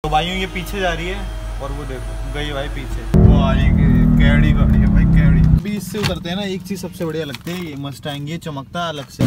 तो भाइयों ये पीछे जा रही है और वो देखो गई भाई पीछे। वो आएगी कैडी गाड़ी है भाई, कैडी। अभी इससे उतरते हैं ना, एक चीज सबसे बढ़िया लगती है, ये मस्टैंग, ये चमकता है अलग से।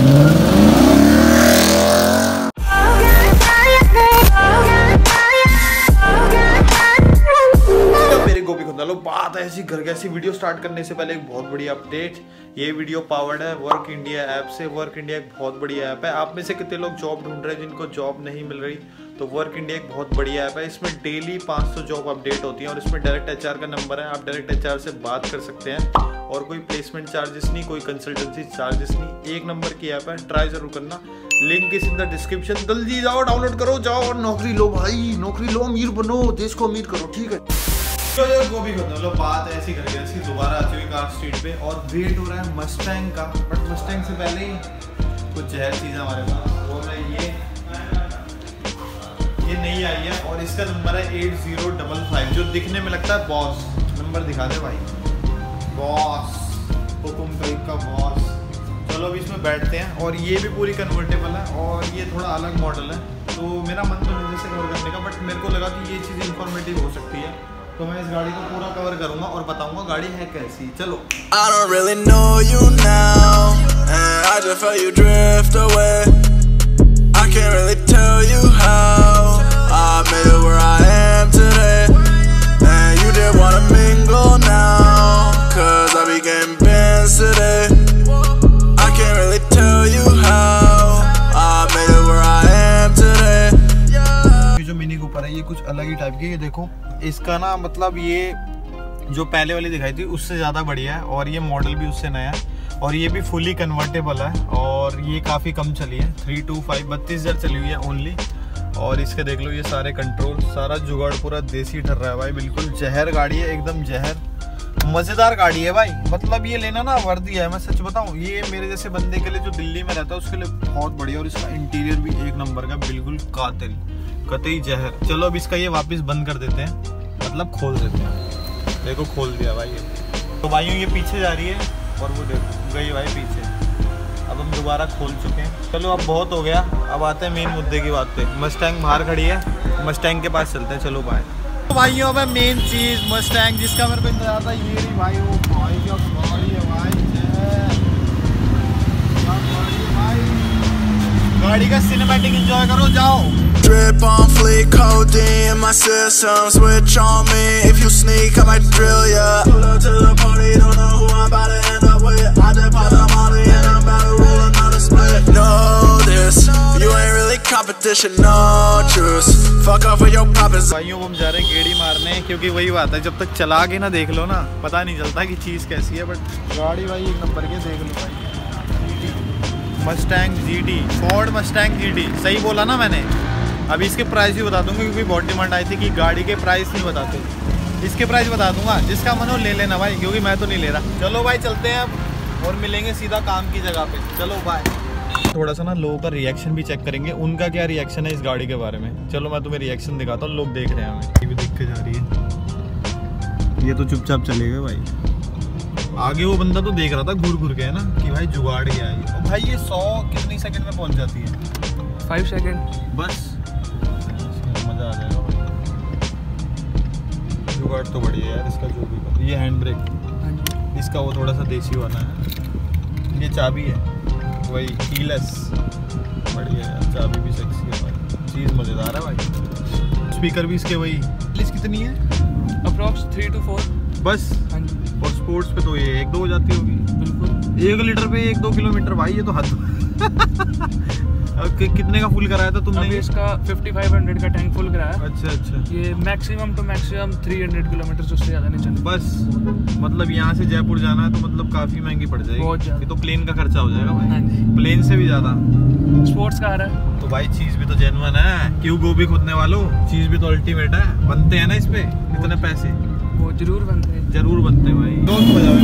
मेरे गोभी खुदा लो, बात है ऐसी घर कैसी। वीडियो स्टार्ट करने से पहले एक बहुत बड़ी अपडेट। ये वीडियो पावर्ड है वर्क इंडिया ऐप से। वर्क इंडिया एक बहुत बड़ी ऐप है। आप में से कितने लोग जॉब ढूंढ रहे हैं जिनको जॉब नहीं मिल रही, तो वर्क इंडिया एक बहुत बड़ी ऐप है। इसमें डेली 500 जॉब अपडेट होती है और इसमें डायरेक्ट एचआर का नंबर है। आप डायरेक्ट एचआर से बात कर सकते हैं और कोई प्लेसमेंट चार्जेस नहीं, कोई कंसल्टेंसी चार्जेस नहीं। एक नंबर की ऐप है, ट्राई जरूर करना। Link is in the description. जल्दी जाओ, डाउनलोड करो, जाओ और नौकरी लो भाई, नौकरी लो, अमीर बनो, देश को अमीर करो, ठीक है। तो वो भी होता है, बात ऐसी करके ऐसी दोबारा आ चुकी कार स्ट्रीट पे और वेट हो रहा है मस्टैंग का। बट मस्टैंग से पहले ही कुछ जहर चीज़ हमारे पास, वो है ये नहीं आई है और इसका नंबर है 8055, जो दिखने में लगता है बॉस। नंबर दिखा दे भाई, बॉस, हुकुम करीब का बॉस। चलो अभी इसमें बैठते हैं। और ये भी पूरी कन्वर्टेबल है और ये थोड़ा अलग मॉडल है, तो मेरा मन तो नहीं से कवर करने का, बट मेरे को लगा कि ये चीज़ इंफॉर्मेटिव हो सकती है, तो मैं इस गाड़ी को पूरा कवर करूंगा और बताऊंगा गाड़ी है कैसी। चलो। I don't really know you now, and I just felt you drift away. I can't really tell you how I made it where I am today, and you didn't wanna mingle now, 'cause I became bands today. I can't really tell you how I made it where I am today. ये जो mini Cooper है ये कुछ अलग ही type की, ये देखो इसका ना मतलब ये जो पहले वाली दिखाई थी उससे ज़्यादा बढ़िया है और ये मॉडल भी उससे नया है और ये भी फुली कन्वर्टेबल है और ये काफ़ी कम चली है, 325 32,000 चली हुई है ओनली। और इसके देख लो ये सारे कंट्रोल, सारा जुगाड़ पूरा देसी ठर रहा है भाई। बिल्कुल जहर गाड़ी है, एकदम जहर। मज़ेदार गाड़ी है भाई, मतलब ये लेना ना वर्दी है। मैं सच बताऊँ, ये मेरे जैसे बंदे के लिए जो दिल्ली में रहता है उसके लिए बहुत बढ़िया। और इसका इंटीरियर भी एक नंबर का, बिल्कुल कातिल, कतई जहर। चलो अब इसका ये वापस बंद कर देते हैं, मतलब खोल देते हैं। देखो खोल दिया भाई ये। तो भाइयों ये पीछे जा रही है और वो देखो गई भाई पीछे। अब हम दोबारा खोल चुके हैं। चलो अब बहुत हो गया, अब आते हैं मेन मुद्दे की बात पे। मस्टैंग बाहर खड़ी है, मस्टैंग के पास चलते हैं, चलो बाहर। तो भाइयों अब मेन चीज़ मस्टैंग, जिसका मेरे को इंतजार था, ये रही भाई। वो भाई क्या गाड़ी है भाई, गाड़ी का सिनेमैटिक एंजॉय करो, जाओ। Drip on fleek, codeine in my system, switch on me, if you sneak I might drill ya. Pull up to the party, don't know who I'm about to end up with. I just pop the money and I'm about to roll another split. Know this, you ain't really competition, no truce. Fuck off with your poppers. भाइयों हम जा रहे हैं गेड़ी मारने, क्योंकि वही बात है, जब तक चला के ना देख लो ना पता नहीं चलता कि चीज़ कैसी है। बट गाड़ी भाई एक नंबर की, देख लो भाई। Mustang GT, Ford Mustang GT, सही बोला ना मैंने। अभी इसके प्राइस भी बता दूंगा क्योंकि बहुत डिमांड आई थी कि गाड़ी के प्राइस नहीं बताते। इसके प्राइस बता दूंगा, जिसका मन हो ले लेना भाई, क्योंकि मैं तो नहीं ले रहा। चलो भाई चलते हैं अब और मिलेंगे सीधा काम की जगह पे। चलो बाय। थोड़ा सा ना लोगों का रिएक्शन भी चेक करेंगे, उनका क्या रिएक्शन है इस गाड़ी के बारे में। चलो मैं तुम्हें रिएक्शन दिखाता हूँ। लोग देख रहे हैं हमें, ये भी देख के जा रही है, ये तो चुपचाप चलेगा भाई। आगे वो बंदा तो देख रहा था घूर घूर के, है ना, कि भाई जुगाड़ क्या है। और भाई ये 100 कितनी सेकंड में पहुंच जाती है? 5 सेकंड बस। मजा आ जाएगा भाई। जुगाड़ तो बढ़िया है यार इसका, जो भी। ये हैंड ब्रेक इसका वो थोड़ा सा देसी वाला है। ये चाबी है वही कीलेस, बढ़िया है। चाबी भी सेक्सी है भाई, चीज़ मज़ेदार है भाई। स्पीकर भी इसके वही। पुलिस कितनी है? अप्रॉक्स 3 to 4 बस। हाँ जी। और स्पोर्ट्स पे तो ये 1-2 हो जाती होगी। बिल्कुल 1 लीटर पे 1-2 किलोमीटर भाई, ये तो हद। कितने का फुल कराया था तुमने? अभी इसका 5500 का टैंक फुल कराया। अच्छा। ये मैक्सिमम टू मैक्सिमम 300 किलोमीटर, उससे ज़्यादा नहीं चलता। बस मतलब यहाँ से जयपुर जाना है तो मतलब काफ़ी महंगी पड़ जाएगी। बहुत ज़्यादा। ये तो प्लेन का खर्चा हो जाएगा भाई। हाँ जी। प्लेन से भी ज़्यादा। स्पोर्ट्स कार है तो भाई चीज़ भी तो जेन्युइन है। क्यों गोभी खोदने वालों, चीज़ भी तो अल्टीमेट है। बनते हैं ना इस पे इतने पैसे, वो जरूर बनते हैं, जरूर बनते हैं भाई। दोस्त बजाओ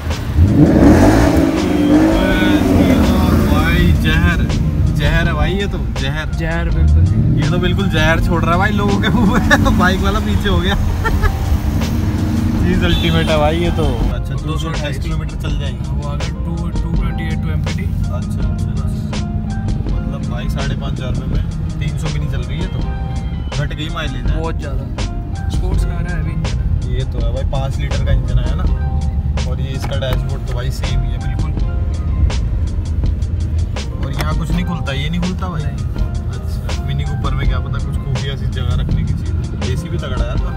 भाई। जहर है भाई, ये तो जहर बिल्कुल। ये तो बिल्कुल जहर छोड़ रहा है भाई लोगों के मुंह में। बाइक वाला पीछे हो गया। चीज अल्टीमेट है भाई ये तो। अच्छा 228 किलोमीटर चल जाएंगे वो अगर 228 MPD। अच्छा मतलब भाई 5,500 रुपये में 300 भी नहीं चल रही है तो। घट गई माइलेज है बहुत ज़्यादा। स्पोर्ट्स कार है, हैवी इंजन है। ये तो है भाई, 5 लीटर का इंजन है ना। और ये इसका डैशबोर्ड तो भाई सेम ही है बिल्कुल। और यहाँ कुछ नहीं खुलता, ये नहीं खुलता भाई। अच्छा, मिनी कूपर में क्या पता कुछ खुफिया सी जगह रखने की चीज़। एसी भी तगड़ा है तो,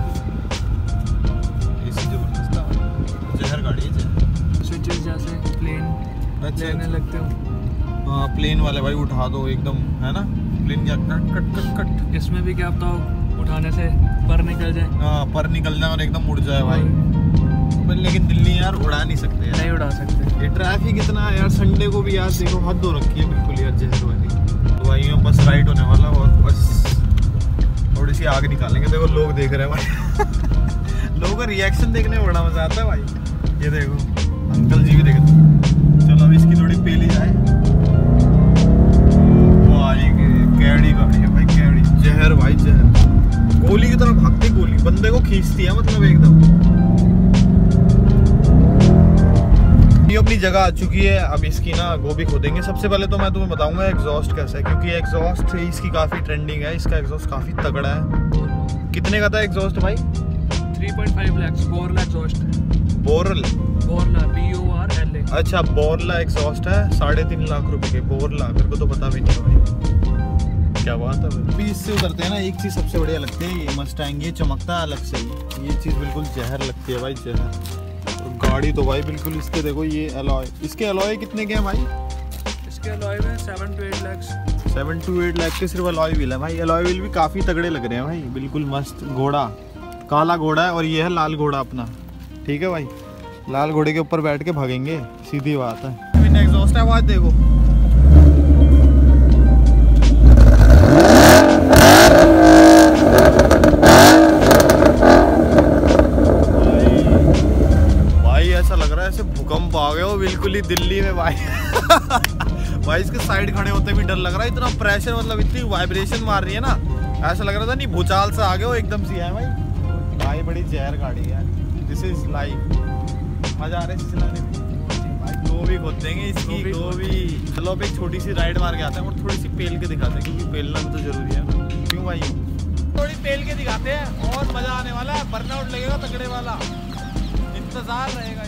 एसी जबरदस्त है। जहर गाड़ी है जहर। स्विचेस जैसे प्लेन लेने लगते हो। हाँ प्लेन वाले भाई उठा दो एकदम, है ना। प्लेन क्या कट कट कट कट। इसमें भी क्या पता उठाने से पर निकल जाए। हाँ पर निकल जाए और एकदम उड़ जाए भाई। लेकिन दिल्ली यार उड़ा नहीं सकते यार। नहीं उड़ा सकते। ये ट्रैफिक इतना है यार, संडे को भी यार देखो हद हो रखी है बिल्कुल यार जहर वाली। तो भाई बस राइड होने वाला और बस थोड़ी सी आग निकालेंगे। देखो लोग देख रहे हैं भाई। लोगों का रिएक्शन देखने में बड़ा मजा आता है भाई। ये देखो अंकल जी भी देख। चलो अब इसकी थोड़ी पेली जाए। भाई कैडी गाड़ी है भाई, कैडी जहर भाई जहर। गोली की तरह भागती गोली, बंदे को खींचती है मतलब एकदम। ये अपनी जगह आ चुकी है। अब इसकी ना गोभी खोदेंगे। सबसे पहले तो मैं तुम्हें बताऊंगा एग्जॉस्ट कैसा है, क्योंकि एग्जॉस्ट इसकी काफी ट्रेंडिंग है। इसका एग्जॉस्ट काफी तगड़ा है। कितने का था एग्जॉस्ट भाई? 3.5 लाख बोरला एग्जॉस्ट है। बोरल, बोरला BORLA। अच्छा बोरला एग्जॉस्ट है। 3.5 लाख रुपए के बोरला। मेरे को तो पता भी नहीं भाई, क्या बात है भाई। अभी इससे उतरते हैं ना, एक चीज सबसे बढ़िया लगती है ये मस्टैंग। ये चमकता है अलग से ही। ये चीज बिल्कुल जहर लगती है भाई, जहर। गाड़ी तो भाई बिल्कुल इसके देखो ये अलॉय। इसके अलॉय कितने के हैं भाई? इसके अलॉय में 7 to 8 लाख। 7 to 8 लाख के सिर्फ अलॉय व्हील है भाई। अलॉय व्हील भी काफी तगड़े लग रहे हैं भाई, बिल्कुल मस्त। घोड़ा काला घोड़ा है और ये है लाल घोड़ा अपना। ठीक है भाई, लाल घोड़े के ऊपर बैठ के भागेंगे, सीधी बात है। मैंने एग्जॉस्ट आवाज देखो। ऐसा लग रहा है ऐसे भूकंप आ गए हो बिल्कुल ही दिल्ली में भाई। भाई इसके साइड खड़े होते भी डर लग रहा है। इतना प्रेशर, मतलब इतनी वाइब्रेशन मार रही है ना, ऐसा लग रहा था नहीं भूचाल से आ गए हो एकदम से है भाई। भाई बड़ी जहर गाड़ी है, दिस इज लाइफ। मजा आ रहा है चलाने में भाई। गोभी खोद देंगे इसकी, गोभी। चलो अब एक छोटी सी राइड मार के आते हैं और थोड़ी सी पेल के दिखाते हैं, क्योंकि पेलना तो जरूरी है ना। क्यों भाई? थोड़ी पेल के दिखाते हैं और मजा आने वाला है। बर्नआउट लगेगा तगड़े वाला, इंतजार रहेगा।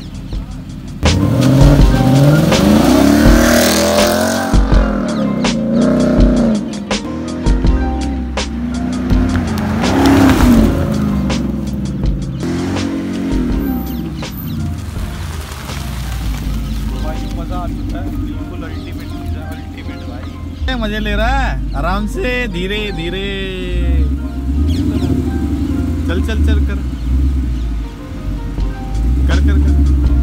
भाई मजा आ चुका है बिल्कुल। अल्टीमेट चीज है, अल्टीमेट भाई। मजे ले रहा है आराम से, धीरे धीरे। चल चल चल कर कर कर कर।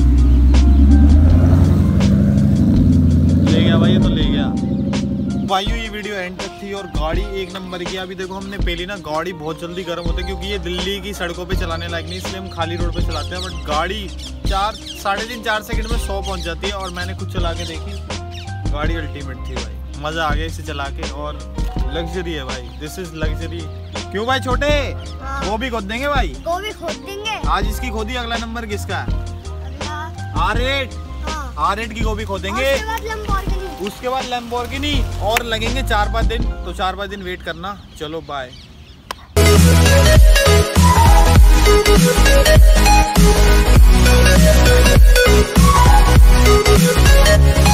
ले गया भाई, ये तो ले गया भाई। ये वीडियो एंड तक थी और गाड़ी एक नंबर की। अभी देखो हमने पहली ना, गाड़ी बहुत जल्दी गर्म होती है क्योंकि ये दिल्ली की सड़कों पे चलाने लायक नहीं, इसलिए हम खाली रोड पे चलाते हैं। बट गाड़ी 3.5-4 सेकंड में 100 पहुंच जाती है। और मैंने खुद चला के देखी, गाड़ी अल्टीमेट थी भाई। मजा आ गया इसे चला के। और लग्जरी है भाई, दिस इज लग्जरी। क्यों भाई छोटे? वो भी खोद देंगे भाई, वो भी खोद देंगे। आज इसकी खोदी, अगला नंबर किसका है? R8। R8 की गोभी खोदेंगे। उसके बाद लैम्बोर्गिनी और लगेंगे 4-5 दिन। तो 4-5 दिन वेट करना। चलो बाय।